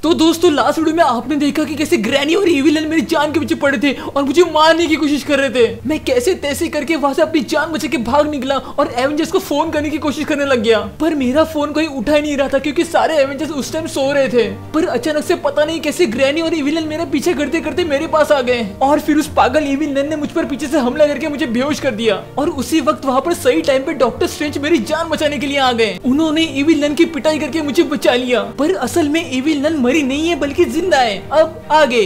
तो दोस्तों last video में आपने देखा कि कैसे ग्रैनी और इविल मेरी जान के पीछे पड़े थे और मुझे मारने की कोशिश कर रहे थे। मैं कैसे तैसे करके वहां से अपनी जान बचा के भाग निकला और एवेंजर्स को फोन करने की कोशिश करने लग गया, पर मेरा फोन कोई उठा ही नहीं रहा था क्योंकि सारे एवेंजर्स उस टाइम सो रहे थे। पर अचानक से पता नहीं कैसे ग्रैनी और इविल मेरे पीछे करते करते मेरे पास आ गए और फिर उस पागल इविल ने मुझ पर पीछे से हमला करके मुझे बेहोश कर दिया। और उसी वक्त वहाँ पर सही टाइम पे डॉक्टर स्ट्रेंज मेरी जान बचाने के लिए आ गए। उन्होंने इविल की पिटाई करके मुझे बचा लिया, पर असल में इविल मरी नहीं है बल्कि जिंदा है। अब आगे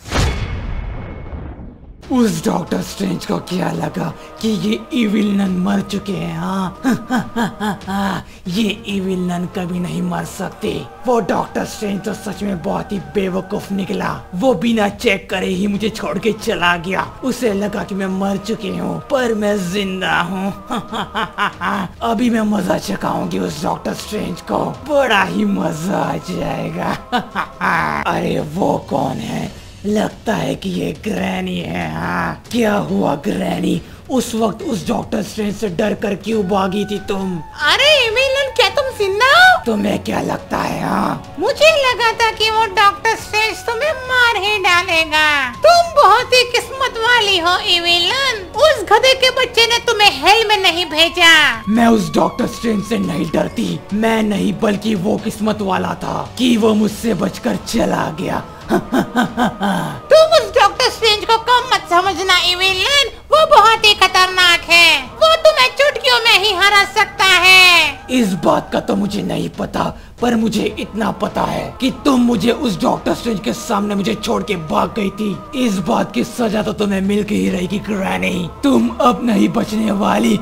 उस डॉक्टर स्ट्रेंज को क्या लगा कि ये इविल नन मर चुके हैं। हाँ ये इविल नन कभी नहीं मर सकते। वो डॉक्टर स्ट्रेंज तो सच में बहुत ही बेवकूफ निकला। वो बिना चेक करे ही मुझे छोड़ के चला गया। उसे लगा कि मैं मर चुकी हूँ पर मैं जिंदा हूँ। अभी मैं मजा चखाऊंगी उस डॉक्टर स्ट्रेंज को, बड़ा ही मजा आ जाएगा। अरे वो कौन है? लगता है कि ये ग्रैनी है। हाँ क्या हुआ ग्रैनी? उस वक्त उस डॉक्टर स्ट्रेंज से डर कर क्यों भागी थी तुम? अरे इविलन क्या तुम जिंदा हो? तुम्हें क्या लगता है? हाँ मुझे लगा था कि वो डॉक्टर स्ट्रेंज तुम्हें मार ही डालेगा। तुम बहुत ही किस्मत वाली हो इविलन। उस गधे के बच्चे ने तुम्हें हेल में नहीं भेजा। मैं उस डॉक्टर स्ट्रेंज से नहीं डरती। मैं नहीं बल्कि वो किस्मत वाला था कि वो मुझसे बचकर चला गया। तुम उस डॉक्टर स्ट्रेंज को कम मत समझना इविलन, वो बहुत ही खतरनाक है। वो तुम्हें चुटकियों में ही हरा सकता है। इस बात का तो मुझे नहीं पता, पर मुझे इतना पता है कि तुम मुझे उस डॉक्टर स्ट्रेंज के सामने मुझे छोड़ के भाग गई थी। इस बात की सजा तो तुम्हें मिल के ही रहेगी ग्रैनी। तुम अब नहीं बचने वाली।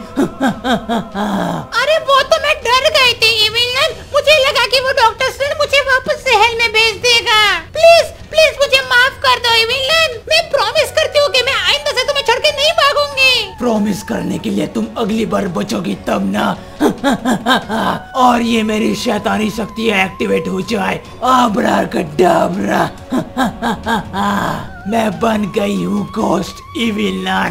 अरे वो तो मैं डर गई थी इविलन। मुझे लगा कि वो डॉक्टर स्ट्रेंज मुझे वापस से हेल में भेज देगा। प्लीज प्लीज मुझे माफ कर दो इविलन। मैं प्रॉमिस करती हूँ कि मैं आइंदा से तुम्हें छोड़ के नहीं भागूंगी। प्रॉमिस करने के लिए तुम अगली बार बचोगी तब ना। और ये मेरी शैतानी शक्ति एक्टिवेट हो जाए। आबरा कडाबरा। मैं बन गई हूँ घोस्ट इविलन।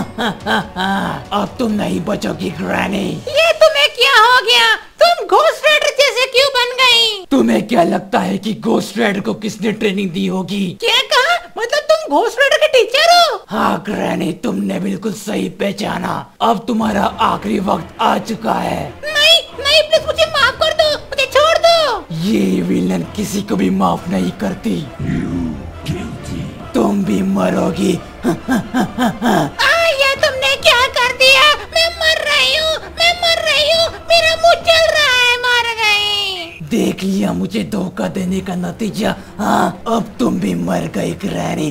अब तुम नहीं बचोगी ग्रैनी। ये तुम्हें क्या हो गया? तुम घोस्ट राइडर जैसे क्यों बन गई? तुम्हें क्या लगता है कि घोस्ट राइडर को किसने ट्रेनिंग दी होगी? क्या कहा? मतलब तुम घोस्ट राइडर के टीचर हो? हाँ ग्रैनी तुमने बिल्कुल सही पहचाना। अब तुम्हारा आखिरी वक्त आ चुका है। नहीं नहीं प्लीज मुझे माफ कर दो, मुझे छोड़ दो। ये विलन किसी को भी माफ नहीं करती। तुम भी मरोगी। ये तुमने क्या कर दिया? मैं मर रही हूँ, मैं मर रही हूँ। मेरा मुंह जल रहा है। मर गई। देख लिया मुझे धोखा देने का नतीजा। हाँ अब तुम भी मर गई ग्रैनी।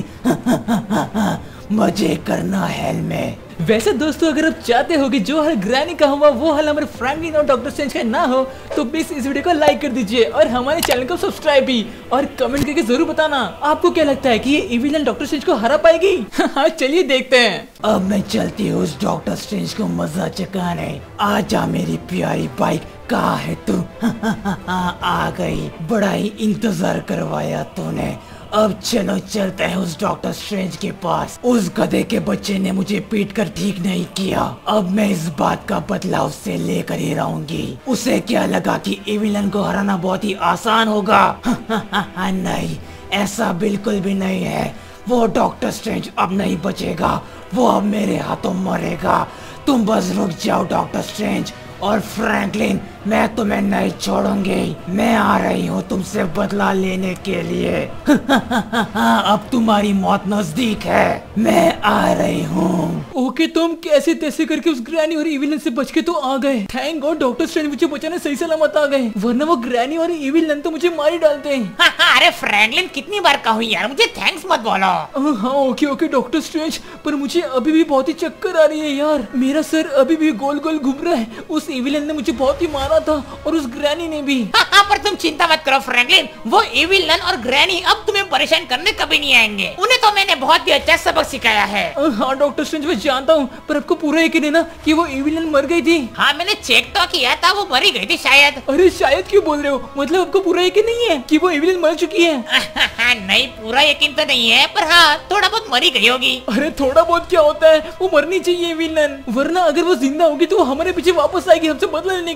मजे करना हेल में। वैसे दोस्तों अगर आप चाहते हो कि जो हाल ग्रैनी का हुआ वो हाल हमारे फ्रैंकलिन और डॉक्टर स्ट्रेंज का ना हो तो प्लीज इस वीडियो को लाइक कर दीजिए और हमारे चैनल को सब्सक्राइब भी और कमेंट करके जरूर बताना आपको क्या लगता है कि ये इविल डॉक्टर स्ट्रेंज को हरा पाएगी। हाँ चलिए देखते हैं। अब मैं चलती हूँ उस डॉक्टर स्ट्रेंज को मजा चखाने। आजा मेरी प्यारी बाइक। कहाँ है तू? आ गई। बड़ा ही इंतजार करवाया तूने। अब चलो चलते हैं उस डॉक्टर स्ट्रेंज के पास। उस गधे के बच्चे ने मुझे पीट कर ठीक नहीं किया। अब मैं इस बात का बदला उससे लेकर ही रहूंगी। उसे क्या लगा कि इविलन को हराना बहुत ही आसान होगा। नहीं ऐसा बिल्कुल भी नहीं है। वो डॉक्टर स्ट्रेंज अब नहीं बचेगा। वो अब मेरे हाथों मरेगा। तुम बस रुक जाओ डॉक्टर स्ट्रेंज और फ्रैंकलिन, मैं तुम्हें नहीं छोड़ूंगी। मैं आ रही हूँ तुमसे बदला लेने के लिए। अब तुम्हारी मौत नजदीक है। मैं आ रही हूँ। ओके तुम कैसे तैसे करके उस ग्रैनी और इविलन से बच के तो आ गए। थैंक गॉड डॉक्टर स्ट्रेंज मुझे बचाने सही सलामत आ गए, वरना वो ग्रैनी और इविलन तो मुझे मार ही डालते हैं। अरे फ्रैंकलिन कितनी बार कहूँ यार, मुझे थैंक्स मत बोलो। हाँ ओके ओके डॉक्टर स्ट्रेंज, पर मुझे अभी भी बहुत ही चक्कर आ रही है यार। मेरा सर अभी भी गोल गोल घूम रहा है। उस इविलन ने मुझे बहुत ही मारा था और उस ग्रैनी ने भी। हाँ पर तुम चिंता मत करो फ्रैंकलिन, वो इविलन और ग्रैनी अब तुम्हें परेशान करने कभी नहीं आएंगे। उन्हें तो मैंने बहुत ही अच्छा सबक सिखाया है। हाँ डॉक्टर स्ट्रेंज मैं जानता हूँ, पर आपको पूरा यकीन है ना कि वो इविलन मर गई थी? हाँ मैंने चेक तो किया था, वो मरी गई थी शायद। अरे शायद क्यों बोल रहे हो? मतलब आपको पूरा यकीन नहीं है कि वो इविलन मर चुकी है? नहीं पूरा यकीन तो नहीं है, पर हाँ थोड़ा बहुत मरी गई होगी। अरे थोड़ा बहुत क्या होता है, वो मरनी चाहिए इविलन, वरना अगर वो जिंदा होगी तो वो हमारे पीछे वापस आएगी हमसे बदला लेने के लिए।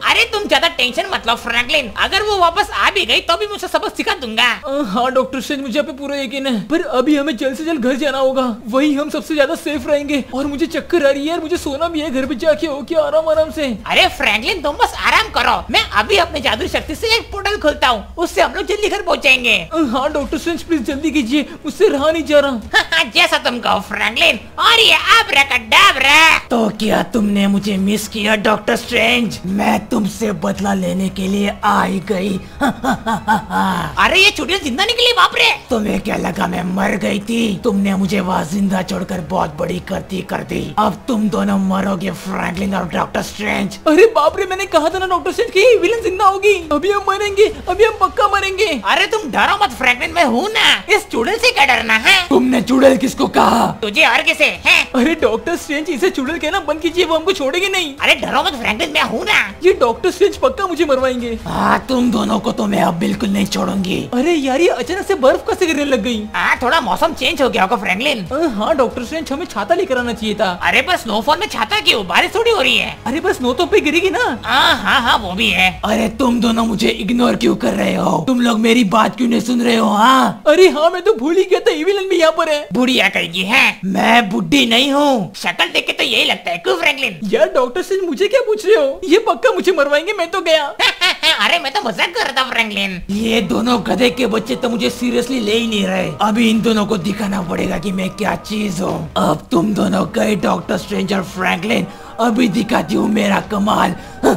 अरे तुम ज्यादा टेंशन मत लो फ्रैंकलिन, अगर वो वापस आ भी गई तो भी मुझे सबक सिखा दूंगा। हाँ डॉक्टर स्ट्रेंज, मुझे पे पूरा यकीन है, पर अभी हमें जल्द से जल्द घर जाना होगा, वही हम सबसे ज्यादा सेफ रहेंगे। और मुझे चक्कर आ रही है यार, मुझे सोना भी है, घर पे जाके हो क्या आराम आराम से। अरे फ्रैंकलिन तुम बस आराम करो, मैं अभी अपने जादुई शक्ति से एक पोर्टल खोलता हूँ, उससे हम लोग जल्दी घर पहुँचेंगे। हाँ डॉक्टर स्ट्रेंज प्लीज जल्दी कीजिए, मुझसे रहा नहीं जा रहा। जैसा तुम कहो फ्रैंकलिन, और ये अब्राकडाब्रा। तो क्या तुमने मुझे मिस किया डॉक्टर स्ट्रेंज? मैं तुमसे बदला लेने के लिए आई गई। अरे ये चुड़ैल जिंदा निकली, बाप रे। तुम्हें क्या लगा मैं मर गई थी? तुमने मुझे वहाँ जिंदा छोड़कर बहुत बड़ी गलती कर दी। अब तुम दोनों मरोगे फ्रैंकलिन और डॉक्टर स्ट्रेंज। अरे बाप रे, मैंने कहा था ना डॉक्टर स्ट्रेंज की विलन जिंदा होगी। अभी हम मरेंगे, अभी हम पक्का मरेंगे। अरे तुम डरो मत फ्रैंकलिन, मैं हूँ ना, इस चुड़ैल से क्या डरना है। तुमने चुड़ैल किसको कहा? तुझे और किसे है? अरे डॉक्टर स्ट्रेंज, इसे चुड़ैल कहना बंद कीजिए, वो हमको छोड़ेगी नहीं। अरे डरो मत फ्रैंकलिन, मैं हूँ ना। ये डॉक्टर स्ट्रेंज पक्का मुझे मरवाएंगे। हाँ, तुम दोनों को तो मैं अब बिल्कुल नहीं छोड़ूंगी। अरे यार, ये अचानक से बर्फ कैसे गिरने लग गई? थोड़ा मौसम चेंज हो गया होगा फ्रैंकलिन। हाँ डॉक्टर स्ट्रेंज, हमें छाता लेकर आना चाहिए था। अरे पर स्नोफॉल में छाता क्यों, बारिश थोड़ी हो रही है। अरे पर स्नो तो पे गिरेगी ना। हाँ वो भी है। अरे तुम दोनों मुझे इग्नोर क्यों कर रहे हो? तुम लोग मेरी बात क्यों नहीं सुन रहे हो? हाँ अरे हाँ, मैं तो भूल ही गया था, विलन भी यहाँ पर है। बुढ़िया कहेगी है, मैं बुढ़ी नहीं हूँ। शक्ल देख के तो यही लगता है, क्यों फ्रैंकलिन? यार डॉक्टर स्ट्रेंज, मुझे क्या पूछ रहे हो? ये पक्का मुझे मरवाएंगे, मैं तो गया। अरे मैं तो मजाक कर रहा था फ्रैंकलिन। ये दोनों गधे के बच्चे तो मुझे सीरियसली ले ही नहीं रहे। अभी इन दोनों को दिखाना पड़ेगा कि मैं क्या चीज हूँ। अब तुम दोनों गए डॉक्टर स्ट्रेंज और फ्रैंकलिन, अभी दिखाती हूँ मेरा कमाल।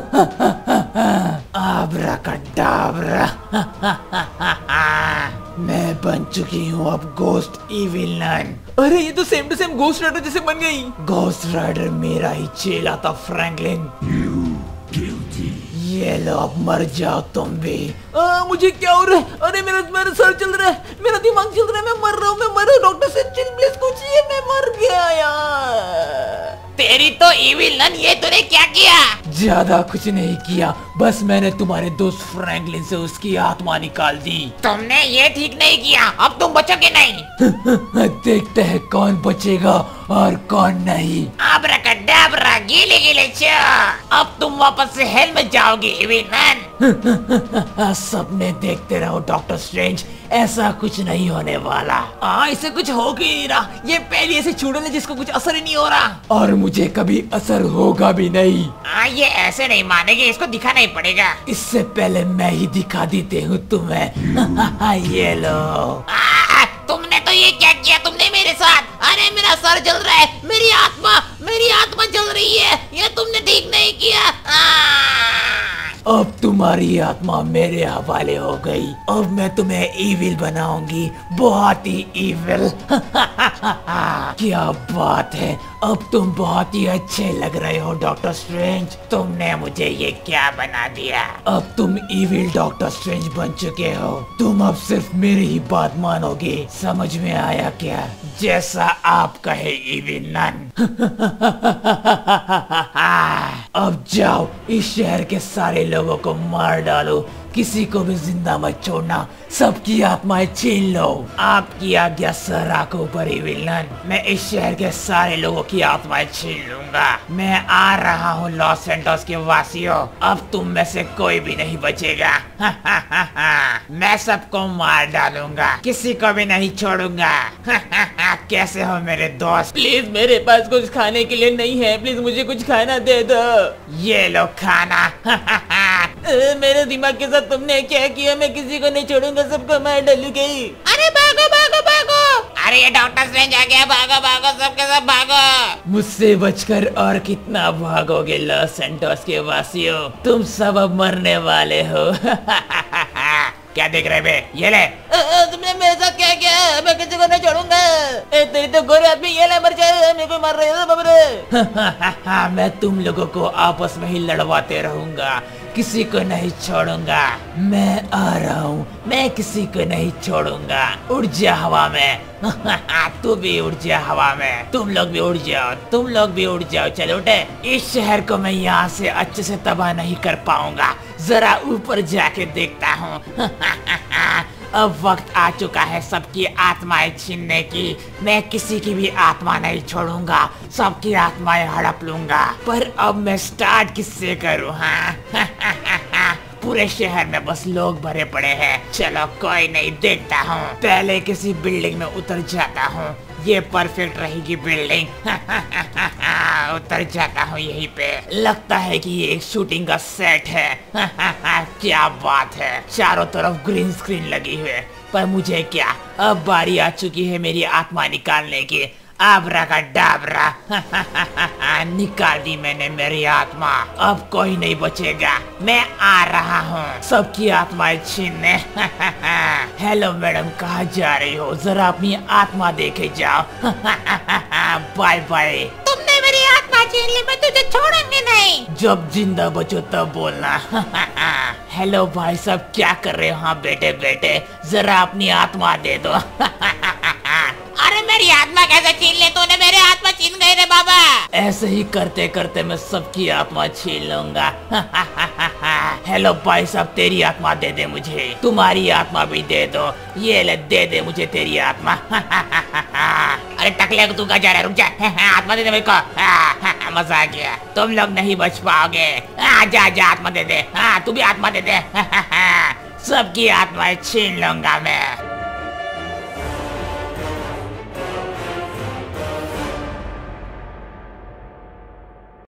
आब्राकडाब्रा। मैं बन चुकी हूँ अब गोस्ट इविलन। अरे ये तो same to same ghost rider जैसे बन गई। गोस्ट राइडर मेरा ही चेला था फ्रैंकलिन। ये लो, अब मर जाओ तुम भी। मुझे क्या हो रहा है? अरे मेरा सर चल रहा है, मेरा दिमाग चल रहा है, मैं मर रहा हूँ। डॉक्टर स्ट्रेंज प्लीज पूछिए, मैं मर गया यार। तेरी तो इविलन, ये तूने क्या किया? ज्यादा कुछ नहीं किया, बस मैंने तुम्हारे दोस्त फ्रैंकलिन से उसकी आत्मा निकाल दी। तुमने ये ठीक नहीं किया, अब तुम बचोगे नहीं। देखते हैं कौन बचेगा और कौन नहीं। आब्राकडाब्रा, गीले गीले चा। अब तुम वापस से हेल में जाओगे इविलन। सपने देखते रहो डॉक्टर स्ट्रेंज, ऐसा कुछ नहीं होने वाला। इसे कुछ हो ही नहीं रहा, ये पहली ऐसी चुड़ैल है जिसको कुछ असर ही नहीं हो रहा। और मुझे कभी असर होगा भी नहीं। ये ऐसे नहीं मानेगी, इसको दिखाना ही पड़ेगा। इससे पहले मैं ही दिखा देती हूँ तुम्हें। ये लो। तुमने तो ये क्या किया तुमने मेरे साथ? अरे मेरा सर जल रहा है, मेरी आत्मा जल रही है, ये तुमने ठीक नहीं किया। अब तुम्हारी आत्मा मेरे हवाले हो गई। अब मैं तुम्हें इविल बनाऊंगी, बहुत ही इविल। क्या बात है, अब तुम बहुत ही अच्छे लग रहे हो डॉक्टर स्ट्रेंज। तुमने मुझे ये क्या बना दिया? अब तुम इविल डॉक्टर स्ट्रेंज बन चुके हो। तुम अब सिर्फ मेरी ही बात मानोगे, समझ में आया क्या? जैसा आप कहे इविलन। अब जाओ, इस शहर के सारे लोगों को मार डालो, किसी को भी जिंदा मत छोड़ना, सबकी आत्माएं छीन लो। आपकी आज्ञा सर आंखों पर विलन, मैं इस शहर के सारे लोगों की आत्माएं छीन लूंगा। मैं आ रहा हूँ लॉस सैंटोस के वासियों, अब तुम में से कोई भी नहीं बचेगा। मैं सबको मार डालूंगा, किसी को भी नहीं छोड़ूंगा। कैसे हो मेरे दोस्त? प्लीज मेरे पास कुछ खाने के लिए नहीं है, प्लीज मुझे कुछ खाना दे दो। ये लो खाना। मेरे दिमाग के साथ तुमने क्या किया? मैं किसी को नहीं छोड़ूंगा, सबको मार डालूंगी। अरे भागो भागो भागो! अरे ये डॉक्टर स्ट्रेंज आ गया, भागो भागो सबके सब भागो। मुझसे बचकर और कितना भागोगे लॉस सैंटोस के वासियों, तुम सब अब मरने वाले हो। क्या देख रहे बे? ये ले। तुमने मेरे साथ क्या किया? मैं किसी को नहीं छोड़ूंगा। तेरी तो गोरे आदमी, ये ले मर जाए, मेरे को मार रहे हो बाबरे। मैं तुम लोगों को आपस में ही लड़वाते रहूंगा, किसी को नहीं छोड़ूंगा। मैं आ रहा हूँ, मैं किसी को नहीं छोड़ूंगा। उड़ जा हवा में। तू भी उड़ जा हवा में, तुम लोग भी उड़ जाओ, तुम लोग भी उड़ जाओ। चलो उठे। इस शहर को मैं यहाँ से अच्छे से तबाह नहीं कर पाऊंगा, जरा ऊपर जाके देखता हूँ। अब वक्त आ चुका है सबकी आत्माएं छीनने की। मैं किसी की भी आत्मा नहीं छोड़ूंगा, सबकी आत्माएं हड़प लूंगा। पर अब मैं स्टार्ट किससे करूँ? हाँ पूरे शहर में बस लोग भरे पड़े हैं। चलो कोई नहीं, देखता हूँ। पहले किसी बिल्डिंग में उतर जाता हूँ, ये परफेक्ट रहेगी बिल्डिंग। उतर जाता हूँ यहीं पे। लगता है कि ये एक शूटिंग का सेट है। क्या बात है, चारों तरफ ग्रीन स्क्रीन लगी हुई है। पर मुझे क्या, अब बारी आ चुकी है मेरी आत्मा निकालने की। आबरा का डाबरा। निकाल दी मैंने मेरी आत्मा, अब कोई नहीं बचेगा। मैं आ रहा हूँ सबकी आत्माएं छीनने। हेलो मैडम, कहाँ जा रही हो? जरा अपनी आत्मा देखे जाओ। Bye bye. तुमने मेरी आत्मा छीन ली, मैं तुझे छोड़ूंगी नहीं। जब जिंदा बचो तब बोलना। हेलो भाई साहब, क्या कर रहे हो? हाँ बेटे बेटे, जरा अपनी आत्मा दे दो। अरे मेरी आत्मा कैसे छीन ले तूने? मेरे आत्मा छीन गई रे बाबा। ऐसे ही करते करते मैं सबकी आत्मा छीन लूंगा। हेलो भाई साहब, तेरी आत्मा दे दे मुझे, तुम्हारी आत्मा भी दे दो। ये ले, दे दे मुझे तेरी आत्मा। अरे टकले को तू कहाँ जा रहा है? रुक जा। आत्मा दे दे मेरे को। मजा आ गया, तुम लोग नहीं बच पाओगे। जा जा आत्मा दे दे। तू भी आत्मा दे दे। सबकी आत्माएं छीन लूंगा मैं।